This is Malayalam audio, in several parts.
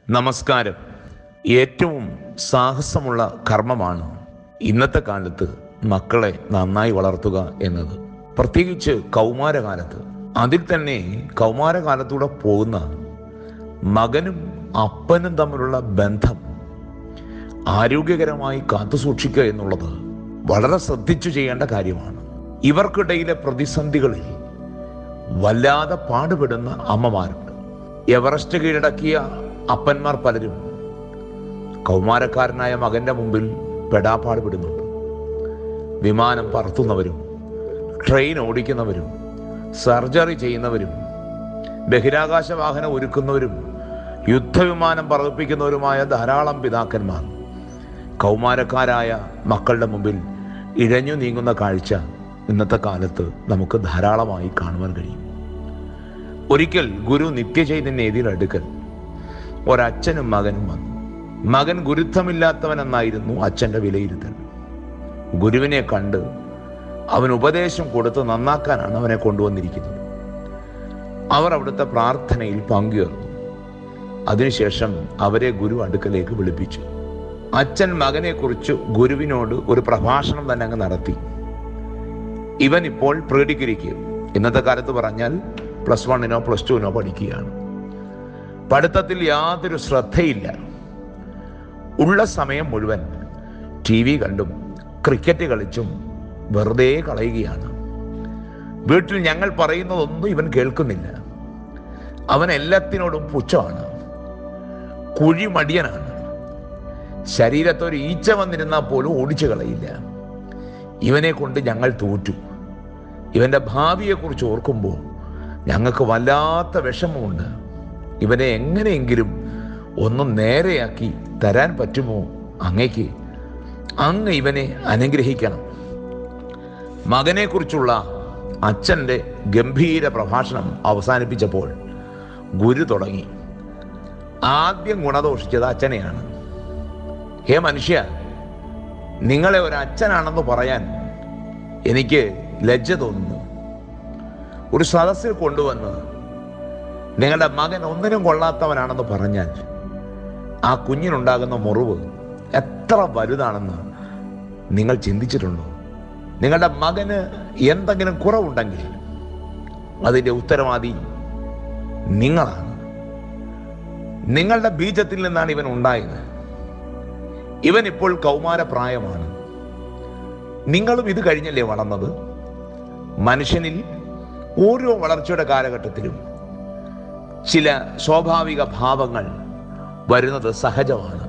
നമസ്കാരം. ഏറ്റവും സാഹസമുള്ള കർമ്മമാണ് ഇന്നത്തെ കാലത്ത് മക്കളെ നന്നായി വളർത്തുക എന്നത്. പ്രത്യേകിച്ച് കൗമാരകാലത്ത്. അതിൽ തന്നെ കൗമാരകാലത്തൂടെ പോകുന്ന മകനും അപ്പനും തമ്മിലുള്ള ബന്ധം ആരോഗ്യകരമായി കാത്തുസൂക്ഷിക്കുക എന്നുള്ളത് വളരെ ശ്രദ്ധിച്ചു ചെയ്യേണ്ട കാര്യമാണ്. ഇവർക്കിടയിലെ പ്രതിസന്ധികളിൽ വല്ലാതെ പാടുപെടുന്ന അമ്മമാരുണ്ട്. എവറസ്റ്റ് കീഴടക്കിയ അപ്പന്മാർ പലരും കൗമാരക്കാരനായ മകന്റെ മുമ്പിൽ പെടാപ്പാടുപെടുന്നുണ്ട്. വിമാനം പറത്തുന്നവരും ട്രെയിൻ ഓടിക്കുന്നവരും സർജറി ചെയ്യുന്നവരും ബഹിരാകാശ വാഹനം ഒരുക്കുന്നവരും യുദ്ധവിമാനം പറപ്പിക്കുന്നവരുമായ ധാരാളം പിതാക്കന്മാർ കൗമാരക്കാരായ മക്കളുടെ മുമ്പിൽ ഇഴഞ്ഞു നീങ്ങുന്ന കാഴ്ച ഇന്നത്തെ കാലത്ത് നമുക്ക് ധാരാളമായി കാണുവാൻ കഴിയും. ഒരിക്കൽ ഗുരു നിത്യചൈതന്യ അടുക്കൽ ഒരച്ഛനും മകനും വന്നു. മകൻ ഗുരുത്വമില്ലാത്തവനെന്നായിരുന്നു അച്ഛൻ്റെ വിലയിരുത്തൽ. ഗുരുവിനെ കണ്ട് അവൻ ഉപദേശം കൊടുത്ത് നന്നാക്കാനാണ് അവനെ കൊണ്ടുവന്നിരിക്കുന്നത്. അവർ അവിടുത്തെ പ്രാർത്ഥനയിൽ പങ്കുചേർന്നു. അതിനുശേഷം അവരെ ഗുരു അടുക്കലേക്ക് വിളിപ്പിച്ചു. അച്ഛൻ മകനെക്കുറിച്ച് ഗുരുവിനോട് ഒരു പ്രഭാഷണം തന്നെ അങ്ങ് നടത്തി. ഇവൻ ഇപ്പോൾ പ്രീ ഡിഗ്രിക്ക്, ഇന്നത്തെ കാലത്ത് പറഞ്ഞാൽ +1 +2 പഠിക്കുകയാണ്. പഠിത്തത്തിൽ യാതൊരു ശ്രദ്ധയില്ല. ഉള്ള സമയം മുഴുവൻ TV കണ്ടും ക്രിക്കറ്റ് കളിച്ചും വെറുതെ കളയുകയാണ്. വീട്ടിൽ ഞങ്ങൾ പറയുന്നതൊന്നും ഇവൻ കേൾക്കുന്നില്ല. അവൻ എല്ലാത്തിനോടും പുച്ഛമാണ്, കുഴിമടിയനാണ്. ശരീരത്തൊരു ഈച്ച വന്നിരുന്നാൽ പോലും ഓടിച്ചു കളയില്ല. ഇവനെ കൊണ്ട് ഞങ്ങൾ തോറ്റു. ഇവൻ്റെ ഭാവിയെക്കുറിച്ച് ഓർക്കുമ്പോൾ ഞങ്ങൾക്ക് വല്ലാത്ത വിഷമമുണ്ട്. ഇവനെ എങ്ങനെയെങ്കിലും ഒന്ന് നേരെയാക്കി തരാൻ പറ്റുമോ അങ്ങയ്ക്ക്? അങ്ങ് ഇവനെ അനുഗ്രഹിക്കണം. മകനെക്കുറിച്ചുള്ള അച്ഛൻ്റെ ഗംഭീര പ്രഭാഷണം അവസാനിപ്പിച്ചപ്പോൾ ഗുരു തുടങ്ങി. ആദ്യം ഗുണദോഷിച്ചത് അച്ഛനെയാണ്. ഹേ മനുഷ്യ, നിങ്ങളെ ഒരു അച്ഛനാണെന്ന് പറയാൻ എനിക്ക് ലജ്ജ തോന്നുന്നു. ഒരു സദസ്സിൽ കൊണ്ടുവന്ന് നിങ്ങളുടെ മകൻ ഒന്നിനും കൊള്ളാത്തവനാണെന്ന് പറഞ്ഞാൽ ആ കുഞ്ഞിനുണ്ടാകുന്ന മുറിവ് എത്ര വലുതാണെന്ന് നിങ്ങൾ ചിന്തിച്ചിട്ടുണ്ടോ? നിങ്ങളുടെ മകന് എന്തെങ്കിലും കുറവുണ്ടെങ്കിൽ അതിൻ്റെ ഉത്തരവാദി നിങ്ങളാണ്. നിങ്ങളുടെ ബീജത്തിൽ നിന്നാണ് ഇവൻ ഉണ്ടായത്. ഇവൻ ഇപ്പോൾ കൗമാരപ്രായമാണ്. നിങ്ങളും ഇത് കഴിഞ്ഞല്ലേ വളർന്നത്? മനുഷ്യനിൽ ഓരോ വളർച്ചയുടെ കാലഘട്ടത്തിലും ചില സ്വാഭാവിക ഭാവങ്ങൾ വരുന്നത് സഹജമാണ്.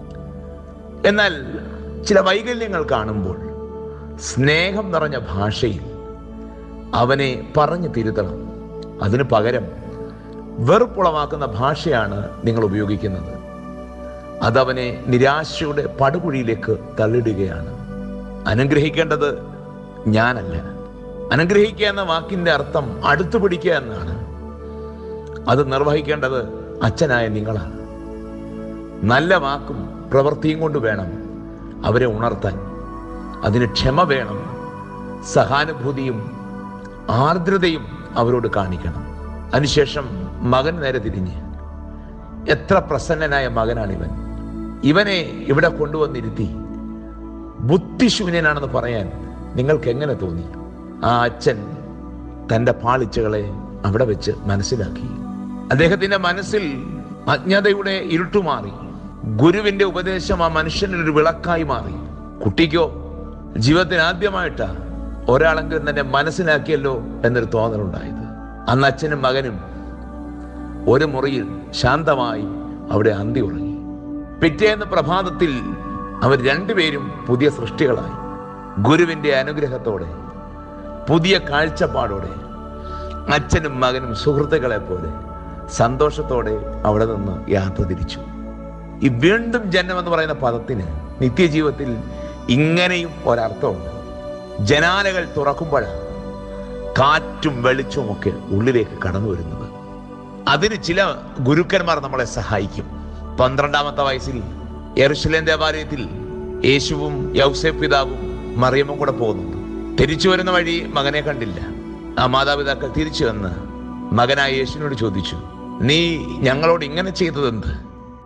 എന്നാൽ ചില വൈകല്യങ്ങൾ കാണുമ്പോൾ സ്നേഹം നിറഞ്ഞ ഭാഷയിൽ അവനെ പറഞ്ഞു തിരുത്തണം. അതിനു പകരം വെറുപ്പുളവാക്കുന്ന ഭാഷയാണ് നിങ്ങൾ ഉപയോഗിക്കുന്നത്. അതവനെ നിരാശയുടെ പടുകുഴിയിലേക്ക് തള്ളിടുകയാണ്. അനുഗ്രഹിക്കേണ്ടത് ഞാനല്ല. അനുഗ്രഹിക്കുക എന്ന വാക്കിൻ്റെ അർത്ഥം അടുത്തു പിടിക്കുക എന്നാണ്. അത് നിർവഹിക്കേണ്ടത് അച്ഛനായ നിങ്ങളാണ്. നല്ല വാക്കും പ്രവൃത്തിയും കൊണ്ട് വേണം അവരെ ഉണർത്താൻ. അതിന് ക്ഷമ വേണം, സഹാനുഭൂതിയും ആർദ്രതയും അവരോട് കാണിക്കണം. അതിനുശേഷം മകൻ നേരെ തിരിഞ്ഞ്, എത്ര പ്രസന്നനായ മകനാണിവൻ, ഇവനെ ഇവിടെ കൊണ്ടുവന്നിരുത്തി ബുദ്ധിശൂന്യനാണെന്ന് പറയാൻ നിങ്ങൾക്ക് എങ്ങനെ തോന്നി? ആ അച്ഛൻ തൻ്റെ പാളിച്ചകളെ അവിടെ വെച്ച് മനസ്സിലാക്കി. അദ്ദേഹത്തിൻ്റെ മനസ്സിൽ അജ്ഞതയുടെ ഇരുട്ടുമാറി. ഗുരുവിൻ്റെ ഉപദേശം ആ മനുഷ്യനൊരു വിളക്കായി മാറി. കുട്ടിക്കോ ജീവിതത്തിൽ ആദ്യമായിട്ടാ ഒരാളെങ്കിലും തന്നെ മനസ്സിലാക്കിയല്ലോ എന്നൊരു തോന്നലുണ്ടായത്. അന്ന് അച്ഛനും മകനും ഒരു മുറിയിൽ ശാന്തമായി അവിടെ അന്തി ഉറങ്ങി. പിറ്റേന്ന് പ്രഭാതത്തിൽ അവർ രണ്ടുപേരും പുതിയ സൃഷ്ടികളായി. ഗുരുവിൻ്റെ അനുഗ്രഹത്തോടെ, പുതിയ കാഴ്ചപ്പാടോടെ അച്ഛനും മകനും സുഹൃത്തുക്കളെ പോലെ സന്തോഷത്തോടെ അവിടെ നിന്ന് യാത്ര തിരിച്ചു. ഈ വീണ്ടും ജന്മം എന്ന് പറയുന്ന പദത്തിന് നിത്യജീവിതത്തിൽ ഇങ്ങനെയും ഒരർത്ഥമുണ്ട്. ജനാലകൾ തുറക്കുമ്പോഴാണ് കാറ്റും വെളിച്ചവും ഒക്കെ ഉള്ളിലേക്ക് കടന്നു വരുന്നത്. അതിന് ചില ഗുരുക്കന്മാർ നമ്മളെ സഹായിക്കും. 12ാമത്തെ വയസ്സിൽ യെരുശലേം ദേവാലയത്തിൽ യേശുവും യൗസേപ്പ് പിതാവും മറിയമ്മും കൂടെ പോകുന്നുണ്ട്. തിരിച്ചു വരുന്ന വഴി മകനെ കണ്ടില്ല. ആ മാതാപിതാക്കൾ തിരിച്ചു വന്ന് മകനായ യേശുവിനോട് ചോദിച്ചു, നീ ഞങ്ങളോട് ഇങ്ങനെ ചെയ്തതെന്ത്?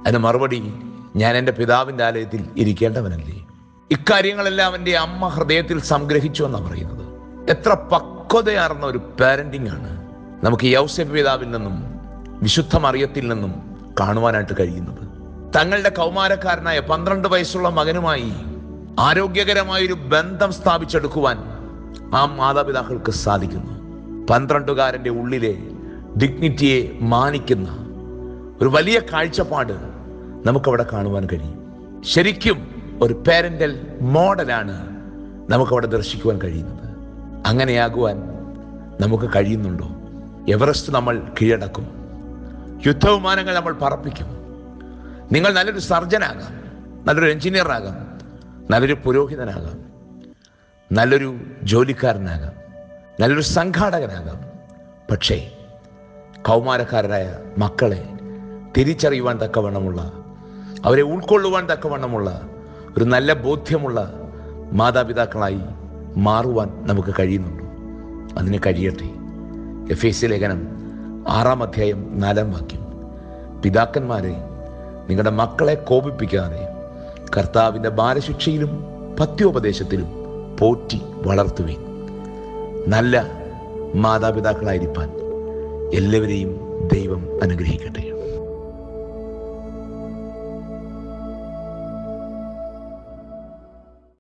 അതിന് മറുപടി, ഞാൻ എൻ്റെ പിതാവിൻ്റെ ആലയത്തിൽ ഇരിക്കേണ്ടവനല്ലേ. ഇക്കാര്യങ്ങളെല്ലാം എൻ്റെ അമ്മ ഹൃദയത്തിൽ സംഗ്രഹിച്ചു എന്നാണ് പറയുന്നത്. എത്ര പക്വതയാർന്ന ഒരു പാരന്റിംഗ് ആണ് നമുക്ക് യൗസേപ്പ് പിതാവിൽ നിന്നും വിശുദ്ധ മറിയത്തിൽ നിന്നും കാണുവാനായിട്ട് കഴിയുന്നത്. തങ്ങളുടെ കൗമാരക്കാരനായ 12 വയസ്സുള്ള മകനുമായി ആരോഗ്യകരമായൊരു ബന്ധം സ്ഥാപിച്ചെടുക്കുവാൻ ആ മാതാപിതാക്കൾക്ക് സാധിക്കുന്നു. 12കാരൻ്റെ ഉള്ളിലെ ഡിഗ്നിറ്റിയെ മാനിക്കുന്ന ഒരു വലിയ കാഴ്ചപ്പാട് നമുക്കവിടെ കാണുവാൻ കഴിയും. ശരിക്കും ഒരു പാരന്റൽ മോഡലാണ് നമുക്കവിടെ ദർശിക്കുവാൻ കഴിയുന്നത്. അങ്ങനെയാകുവാൻ നമുക്ക് കഴിയുന്നുണ്ടോ? എവറസ്റ്റ് നമ്മൾ കീഴടക്കും, യുദ്ധവിമാനങ്ങൾ നമ്മൾ പറപ്പിക്കും. നിങ്ങൾ നല്ലൊരു സർജനാകാം, നല്ലൊരു എഞ്ചിനീയറാകാം, നല്ലൊരു പുരോഹിതനാകാം, നല്ലൊരു ജോലിക്കാരനാകാം, നല്ലൊരു സംഘാടകനാകാം. പക്ഷേ കൗമാരക്കാരായ മക്കളെ തിരിച്ചറിയുവാൻ തക്കവണ്ണമുള്ള, അവരെ ഉൾക്കൊള്ളുവാൻ തക്കവണ്ണമുള്ള ഒരു നല്ല ബോധ്യമുള്ള മാതാപിതാക്കളായി മാറുവാൻ നമുക്ക് കഴിയുന്നുണ്ടോ? അതിന് കഴിയട്ടെ. എഫേസ്യ ലേഖനം 6-ാം അധ്യായം 4-ാം വാക്യം, പിതാക്കന്മാരെ നിങ്ങളുടെ മക്കളെ കോപിപ്പിക്കാതെ കർത്താവിൻ്റെ ബാലശിക്ഷയിലും പഥ്യോപദേശത്തിലും പോറ്റി വളർത്തുവിൻ. നല്ല മാതാപിതാക്കളായിരിക്കാൻ എല്ലാവരെയും ദൈവം അനുഗ്രഹിക്കട്ടെ.